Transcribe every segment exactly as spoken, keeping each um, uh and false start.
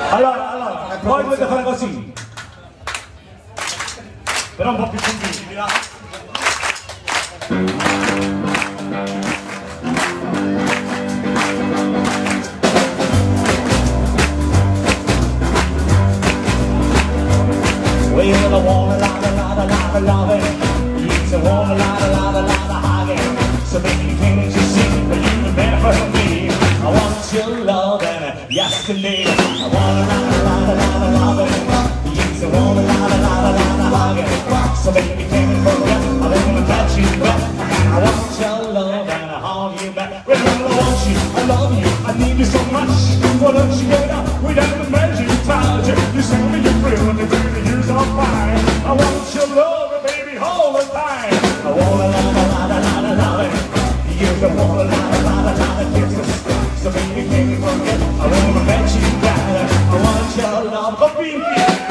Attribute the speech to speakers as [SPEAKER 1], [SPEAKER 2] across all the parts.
[SPEAKER 1] Allora, allora, voi dovete fare così. Però un po' più convinti, là. We will want a lot, a lot, a lot of loving. You will want a lot, a lot, a lot of hugging. So baby, can't you see that you were there for me? I want your love and yesterday. I want a lot, a lot, a lot of loving. You will want a lot, a lot, a lot of hugging. So baby, can't you forget? I want to touch you back. I want your love and I hold you back. Well, I want you, I love you, I need you so much. Why don't you get up without the magic touch? You send me your thrill and the thirty years on fire. I want your love, baby, all the time. I want a lot, a lot, a lot of loving. You don't want a lot, a lot, a lot of kisses. So baby, can't you forget? I want to bet you back. I want your love, oh baby.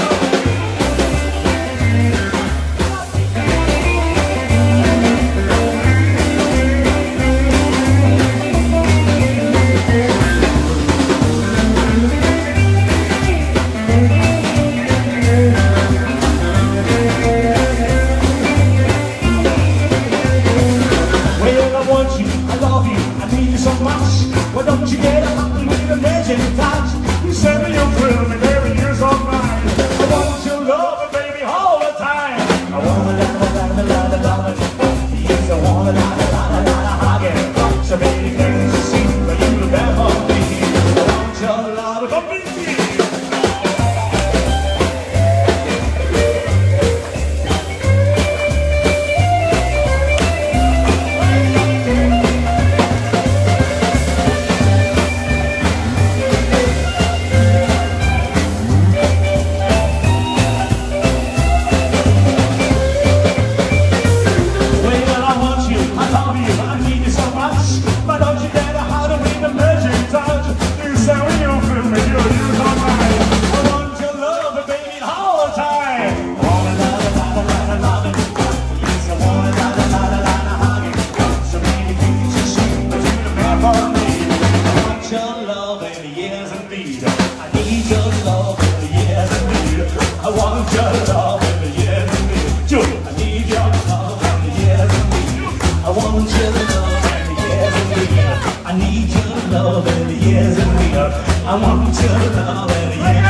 [SPEAKER 1] Why don't you get up with a magic touch? You send me your thrill and every year's on mine. I want your love, baby, all the time. I want a lot, a lot, a lot, a lot of yes, I want a lot, a lot, a lot of hugging. So baby, can't you see that you look there for me? I want your love, come with me. I want your love and yes, I want your love and yes.